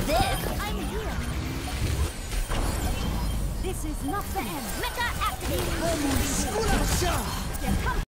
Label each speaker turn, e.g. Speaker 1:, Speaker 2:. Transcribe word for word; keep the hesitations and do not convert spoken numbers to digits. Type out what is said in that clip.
Speaker 1: this. I'm here. This is not the end. Mecha activated.